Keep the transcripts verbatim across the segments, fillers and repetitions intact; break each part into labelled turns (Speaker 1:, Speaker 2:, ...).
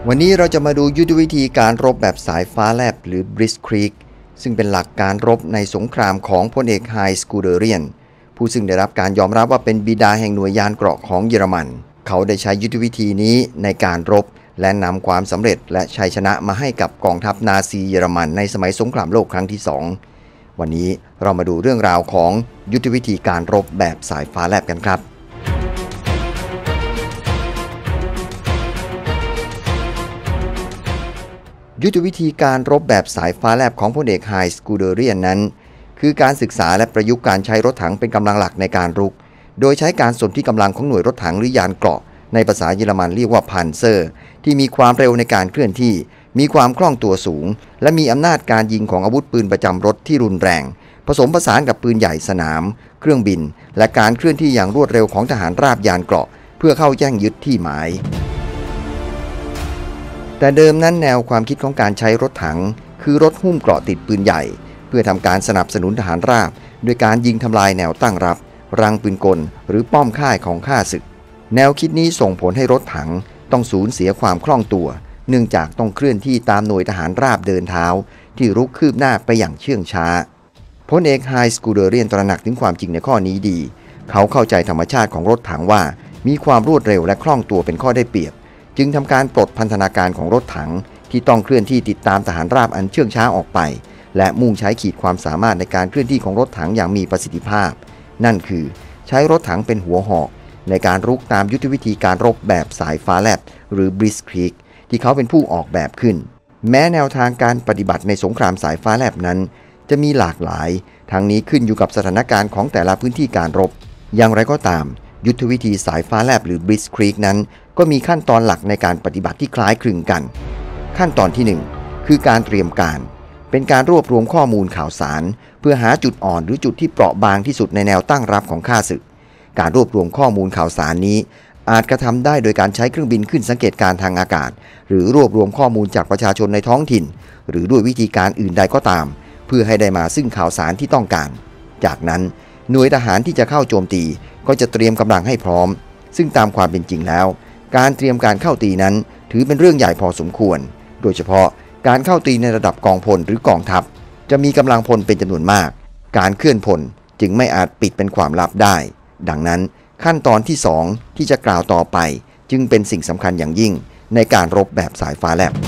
Speaker 1: วันนี้เราจะมาดูยุทธวิธีการรบแบบสายฟ้าแลบหรือ Blitzkrieg ซึ่งเป็นหลักการรบในสงครามของพลเอกไฮน์ สกูเดเรียนผู้ซึ่งได้รับการยอมรับว่าเป็นบิดาแห่งหน่วยยานเกราะของเยอรมันเขาได้ใช้ยุทธวิธีนี้ในการรบและนำความสำเร็จและชัยชนะมาให้กับกองทัพนาซีเยอรมันในสมัยสงครามโลกครั้งที่สองวันนี้เรามาดูเรื่องราวของยุทธวิธีการรบแบบสายฟ้าแลบกันครับยุทธวิธีการรบแบบสายฟ้าแลบของพลเอกไฮน์ สกูเดเรียนนั้นคือการศึกษาและประยุกต์การใช้รถถังเป็นกำลังหลักในการรุกโดยใช้การสนที่กำลังของหน่วยรถถังหรือยานเกราะในภาษาเยอรมันเรียกว่าพันเซอร์ที่มีความเร็วในการเคลื่อนที่มีความคล่องตัวสูงและมีอำนาจการยิงของอาวุธปืนประจำรถที่รุนแรงผสมผสานกับปืนใหญ่สนามเครื่องบินและการเคลื่อนที่อย่างรวดเร็วของทหารราบยานเกราะเพื่อเข้าแย่งยึดที่หมายแต่เดิมนั้นแนวความคิดของการใช้รถถังคือรถหุ้มเกราะติดปืนใหญ่เพื่อทำการสนับสนุนทหารราบโดยการยิงทำลายแนวตั้งรับรังปืนกลหรือป้อมค่ายของข้าศึกแนวคิดนี้ส่งผลให้รถถังต้องสูญเสียความคล่องตัวเนื่องจากต้องเคลื่อนที่ตามหน่วยทหารราบเดินเท้าที่รุกคืบหน้าไปอย่างเชื่องช้าพลเอกไฮน์ สกูเดเรียนตระหนักถึงความจริงในข้อนี้ดีเขาเข้าใจธรรมชาติของรถถังว่ามีความรวดเร็วและคล่องตัวเป็นข้อได้เปรียบจึงทำการปลดพันธนาการของรถถังที่ต้องเคลื่อนที่ติดตามทหารราบอันเชื่องช้าออกไปและมุ่งใช้ขีดความสามารถในการเคลื่อนที่ของรถถังอย่างมีประสิทธิภาพนั่นคือใช้รถถังเป็นหัวหอกในการรุกตามยุทธวิธีการรบแบบสายฟ้าแลบหรือ Blitzkrieg ที่เขาเป็นผู้ออกแบบขึ้นแม้แนวทางการปฏิบัติในสงครามสายฟ้าแลบนั้นจะมีหลากหลายทั้งนี้ขึ้นอยู่กับสถานการณ์ของแต่ละพื้นที่การรบอย่างไรก็ตามยุทธวิธีสายฟ้าแลบหรือ Blitzkrieg นั้นก็มีขั้นตอนหลักในการปฏิบัติที่คล้ายคลึงกันขั้นตอนที่หนึ่งคือการเตรียมการเป็นการรวบรวมข้อมูลข่าวสารเพื่อหาจุดอ่อนหรือจุดที่เปราะบางที่สุดในแนวตั้งรับของข้าศึกการรวบรวมข้อมูลข่าวสารนี้อาจกระทำได้โดยการใช้เครื่องบินขึ้นสังเกตการทางอากาศหรือรวบรวมข้อมูลจากประชาชนในท้องถิ่นหรือด้วยวิธีการอื่นใดก็ตามเพื่อให้ได้มาซึ่งข่าวสารที่ต้องการจากนั้นหน่วยทหารที่จะเข้าโจมตีก็จะเตรียมกำลังให้พร้อมซึ่งตามความเป็นจริงแล้วการเตรียมการเข้าตีนั้นถือเป็นเรื่องใหญ่พอสมควรโดยเฉพาะการเข้าตีในระดับกองพลหรือกองทัพจะมีกำลังพลเป็นจำนวนมากการเคลื่อนพลจึงไม่อาจปิดเป็นความลับได้ดังนั้นขั้นตอนที่สองที่จะกล่าวต่อไปจึงเป็นสิ่งสำคัญอย่างยิ่งในการรบแบบสายฟ้าแลบ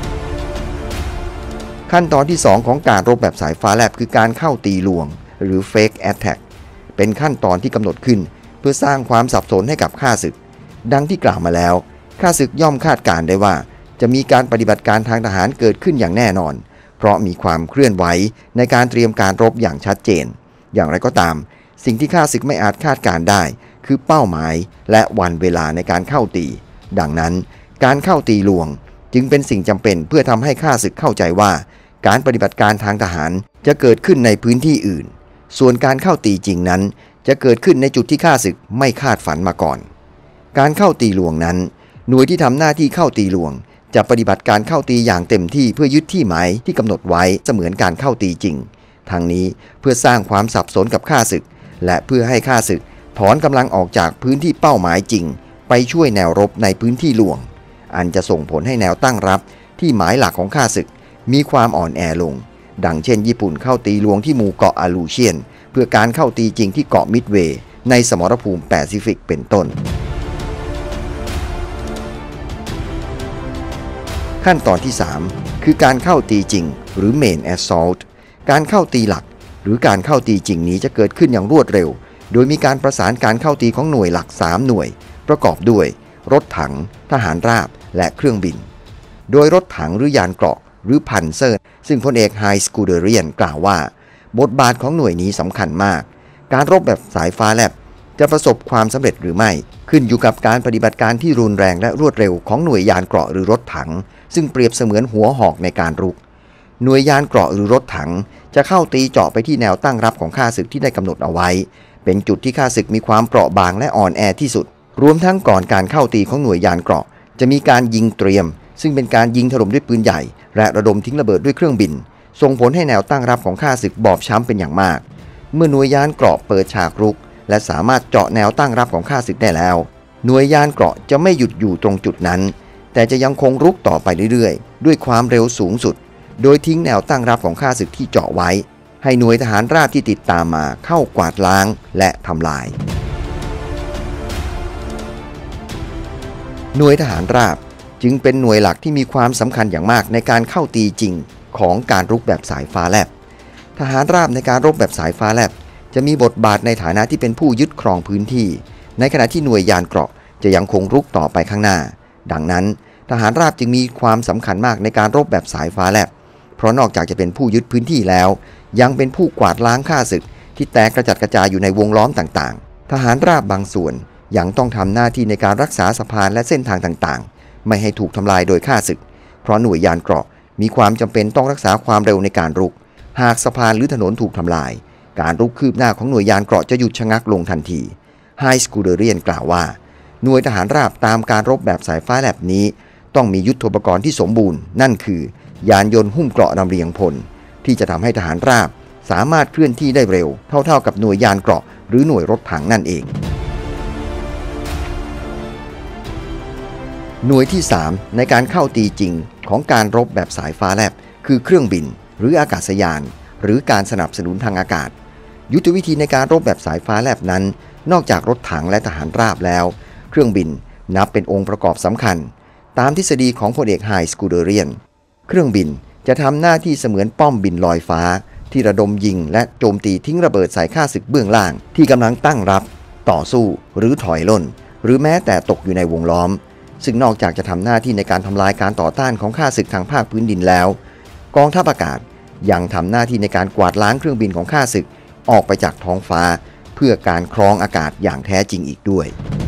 Speaker 1: ขั้นตอนที่สองของการรบแบบสายฟ้าแลบคือการเข้าตีลวงหรือ Fake Attack เป็นขั้นตอนที่กำหนดขึ้นเพื่อสร้างความสับสนให้กับข้าศึกดังที่กล่าวมาแล้วข้าศึกย่อมคาดการณ์ได้ว่าจะมีการปฏิบัติการทางทหารเกิดขึ้นอย่างแน่นอนเพราะมีความเคลื่อนไหวในการเตรียมการรบอย่างชัดเจนอย่างไรก็ตามสิ่งที่ข้าศึกไม่อาจคาดการณ์ได้คือเป้าหมายและวันเวลาในการเข้าตีดังนั้นการเข้าตีลวงจึงเป็นสิ่งจำเป็นเพื่อทำให้ข้าศึกเข้าใจว่าการปฏิบัติการทางทหารจะเกิดขึ้นในพื้นที่อื่นส่วนการเข้าตีจริงนั้นจะเกิดขึ้นในจุดที่ข้าศึกไม่คาดฝันมาก่อนการเข้าตีลวงนั้นหน่วยที่ทำหน้าที่เข้าตีลวงจะปฏิบัติการเข้าตีอย่างเต็มที่เพื่อยึดที่หมายที่กำหนดไว้เสมือนการเข้าตีจริงทางนี้เพื่อสร้างความสับสนกับข้าศึกและเพื่อให้ข้าศึกถอนกำลังออกจากพื้นที่เป้าหมายจริงไปช่วยแนวรบในพื้นที่ลวงอันจะส่งผลให้แนวตั้งรับที่หมายหลักของข้าศึกมีความอ่อนแอลงดังเช่นญี่ปุ่นเข้าตีลวงที่หมู่เกาะอาลูเชียนเพื่อการเข้าตีจริงที่เกาะมิดเวย์ในสมรภูมิแปซิฟิกเป็นต้นขั้นตอนที่สามคือการเข้าตีจริงหรือ Main Assault การเข้าตีหลักหรือการเข้าตีจริงนี้จะเกิดขึ้นอย่างรวดเร็วโดยมีการประสานการเข้าตีของหน่วยหลักสามหน่วยประกอบด้วยรถถังทหารราบและเครื่องบินโดยรถถังหรือยานเกราะหรือพันเซอร์ซึ่งพลเอกไฮน์ สกูเดเรียนกล่าวว่าบทบาทของหน่วยนี้สำคัญมากการรบแบบสายฟ้าแลบจะประสบความสำเร็จหรือไม่ขึ้นอยู่กับการปฏิบัติการที่รุนแรงและรวดเร็วของหน่วยยานเกราะหรือรถถังซึ่งเปรียบเสมือนหัวหอกในการรุกหน่วยยานเกราะหรือรถถังจะเข้าตีเจาะไปที่แนวตั้งรับของข้าศึกที่ได้กำหนดเอาไว้เป็นจุดที่ข้าศึกมีความเปราะบางและอ่อนแอที่สุดรวมทั้งก่อนการเข้าตีของหน่วยยานเกราะจะมีการยิงเตรียมซึ่งเป็นการยิงถล่มด้วยปืนใหญ่และระดมทิ้งระเบิดด้วยเครื่องบินส่งผลให้แนวตั้งรับของข้าศึกบอบช้ำเป็นอย่างมากเมื่อหน่วยยานเกราะเปิดฉากรุกและสามารถเจาะแนวตั้งรับของข้าศึกได้แล้วหน่วยยานเกราะจะไม่หยุดอยู่ตรงจุดนั้นแต่จะยังคงรุกต่อไปเรื่อยๆด้วยความเร็วสูงสุดโดยทิ้งแนวตั้งรับของข้าศึกที่เจาะไว้ให้หน่วยทหารราบที่ติดตามมาเข้ากวาดล้างและทำลายหน่วยทหารราบจึงเป็นหน่วยหลักที่มีความสำคัญอย่างมากในการเข้าตีจริงของการรุกแบบสายฟ้าแลบทหารราบในการรบแบบสายฟ้าแลบจะมีบทบาทในฐานะที่เป็นผู้ยึดครองพื้นที่ในขณะที่หน่วยยานเกราะจะยังคงรุกต่อไปข้างหน้าดังนั้นทหารราบจึงมีความสำคัญมากในการรบแบบสายฟ้าแลบเพราะนอกจากจะเป็นผู้ยึดพื้นที่แล้วยังเป็นผู้กวาดล้างข้าศึกที่แตกกระจัดกระจายอยู่ในวงล้อมต่างๆทหารราบบางส่วนยังต้องทำหน้าที่ในการรักษาสะพานและเส้นทางต่างๆไม่ให้ถูกทำลายโดยข้าศึกเพราะหน่วยยานเกราะมีความจำเป็นต้องรักษาความเร็วในการรุกหากสะพานหรือถนนถูกทำลายการรุกคืบหน้าของหน่วยยานเกราะจะหยุดชะงักลงทันทีไฮสกูเดเรียนกล่าวว่าหน่วยทหารราบตามการรบแบบสายฟ้าแลบนี้ต้องมียุทโธปกรณ์ที่สมบูรณ์นั่นคือยานยนต์หุ้มเกราะลำเลียงพลที่จะทำให้ทหารราบสามารถเคลื่อนที่ได้เร็วเท่าๆกับหน่วยยานเกราะหรือหน่วยรถถังนั่นเองหน่วยที่สามในการเข้าตีจริงของการรบแบบสายฟ้าแลบคือเครื่องบินหรืออากาศยานหรือการสนับสนุนทางอากาศยุทธวิธีในการรบแบบสายฟ้าแลบนั้นนอกจากรถถังและทหารราบแล้วเครื่องบินนับเป็นองค์ประกอบสำคัญตามทฤษฎีของพลเอกไฮสกูเดเรียนเครื่องบินจะทำหน้าที่เสมือนป้อมบินลอยฟ้าที่ระดมยิงและโจมตีทิ้งระเบิดใส่ข้าศึกเบื้องล่างที่กำลังตั้งรับต่อสู้หรือถอยล่นหรือแม้แต่ตกอยู่ในวงล้อมซึ่งนอกจากจะทำหน้าที่ในการทำลายการต่อต้านของข้าศึกทางภาคพื้นดินแล้วกองทัพอากาศยังทำหน้าที่ในการกวาดล้างเครื่องบินของข้าศึกออกไปจากท้องฟ้าเพื่อการครองอากาศอย่างแท้จริงอีกด้วย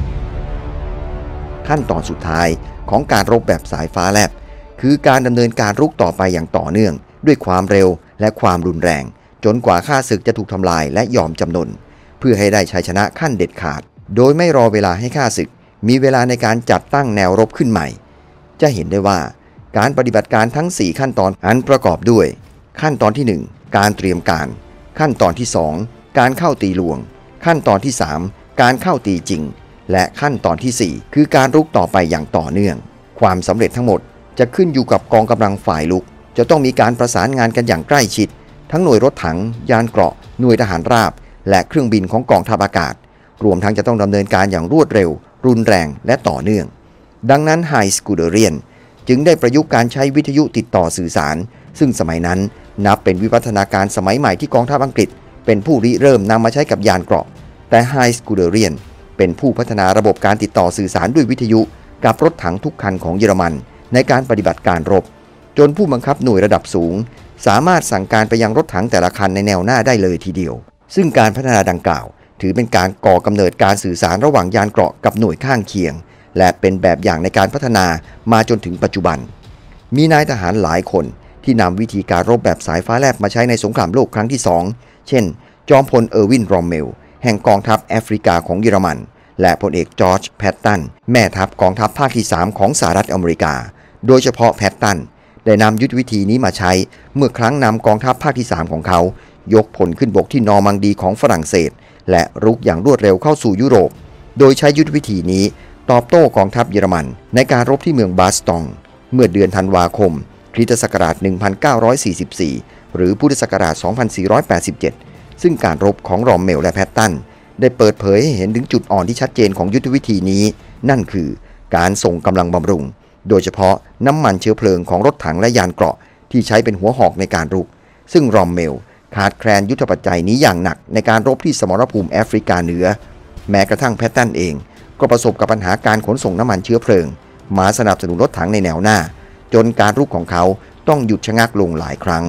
Speaker 1: ขั้นตอนสุดท้ายของการรบแบบสายฟ้าแลบคือการดำเนินการรุกต่อไปอย่างต่อเนื่องด้วยความเร็วและความรุนแรงจนกว่าข้าศึกจะถูกทำลายและยอมจำนนเพื่อให้ได้ชัยชนะขั้นเด็ดขาดโดยไม่รอเวลาให้ข้าศึกมีเวลาในการจัดตั้งแนวรบขึ้นใหม่จะเห็นได้ว่าการปฏิบัติการทั้งสี่ขั้นตอนอันประกอบด้วยขั้นตอนที่หนึ่งการเตรียมการขั้นตอนที่สองการเข้าตีลวงขั้นตอนที่สามการเข้าตีจริงและขั้นตอนที่สี่คือการรุกต่อไปอย่างต่อเนื่องความสำเร็จทั้งหมดจะขึ้นอยู่กับกองกำลังฝ่ายลุกจะต้องมีการประสานงานกันอย่างใกล้ชิดทั้งหน่วยรถถังยานเกราะหน่วยทหารราบและเครื่องบินของกองทัพอากาศรวมทั้งจะต้องดำเนินการอย่างรวดเร็วรุนแรงและต่อเนื่องดังนั้นไฮสกูเดเรียนจึงได้ประยุกต์การใช้วิทยุติดต่อสื่อสารซึ่งสมัยนั้นนับเป็นวิวัฒนาการสมัยใหม่ที่กองทัพอังกฤษเป็นผู้ริเริ่มนำมาใช้กับยานเกราะแต่ไฮสกูเดเรียนเป็นผู้พัฒนาระบบการติดต่อสื่อสารด้วยวิทยุกับรถถังทุกคันของเยอรมันในการปฏิบัติการรบจนผู้บังคับหน่วยระดับสูงสามารถสั่งการไปยังรถถังแต่ละคันในแนวหน้าได้เลยทีเดียวซึ่งการพัฒนาดังกล่าวถือเป็นการก่อกำเนิดการสื่อสารระหว่างยานเกราะกับหน่วยข้างเคียงและเป็นแบบอย่างในการพัฒนามาจนถึงปัจจุบันมีนายทหารหลายคนที่นำวิธีการรบแบบสายฟ้าแลบมาใช้ในสงครามโลกครั้งที่สองเช่นจอมพลเออร์วินรอมเมลแห่งกองทัพแอฟริกาของเยอรมันและพลเอกจอร์จแพตตันแม่ทัพกองทัพภาคที่สามของสหรัฐอเมริกาโดยเฉพาะแพตตันได้นำยุทธวิธีนี้มาใช้เมื่อครั้งนำกองทัพภาคที่สามของเขายกพลขึ้นบกที่นอร์มังดีของฝรั่งเศสและรุกอย่างรวดเร็วเข้าสู่ยุโรปโดยใช้ยุทธวิธีนี้ตอบโต้กองทัพเยอรมันในการรบที่เมืองบาสตองเมื่อเดือนธันวาคมคริสตศักราชหนึ่งพันเก้าร้อยสี่สิบสี่หรือพุทธศักราชสองพันสี่ร้อยแปดสิบเจ็ดซึ่งการรบของรอมเมลและแพตตันได้เปิดเผยให้เห็นถึงจุดอ่อนที่ชัดเจนของยุทธวิธีนี้นั่นคือการส่งกำลังบำรุงโดยเฉพาะน้ำมันเชื้อเพลิงของรถถังและยานเกราะที่ใช้เป็นหัวหอกในการรุกซึ่งรอมเมลขาดแคลนยุทธปัจจัยนี้อย่างหนักในการรบที่สมรภูมิแอฟริกาเหนือแม้กระทั่งแพตตันเองก็ประสบกับปัญหาการขนส่งน้ำมันเชื้อเพลิงมาสนับสนุนรถถังในแนวหน้าจนการรุกของเขาต้องหยุดชะงักลงหลายครั้ง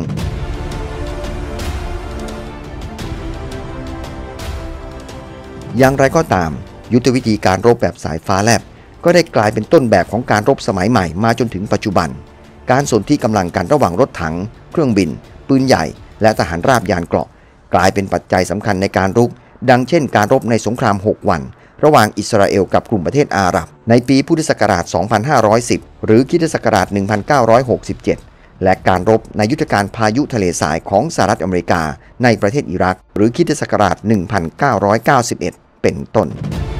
Speaker 1: อย่างไรก็ตามยุทธวิธีการรบแบบสายฟ้าแลบก็ได้กลายเป็นต้นแบบของการรบสมัยใหม่มาจนถึงปัจจุบันการสนที่กำลังกันระหว่างรถถังเครื่องบินปืนใหญ่และทหารราบยานเกราะกลายเป็นปัจจัยสำคัญในการรุกดังเช่นการรบในสงครามหกวันระหว่างอิสราเอลกับกลุ่มประเทศอาหรับในปีพุทธศักราชสองพันห้าร้อยสิบหรือคริสตศักราชหนึ่งพันเก้าร้อยหกสิบเจ็ดและการรบในยุทธการพายุทะเลทรายของสหรัฐอเมริกาในประเทศอิรักหรือคริสตศักราชหนึ่งพันเก้าร้อยเก้าสิบเอ็ดเป็นต้น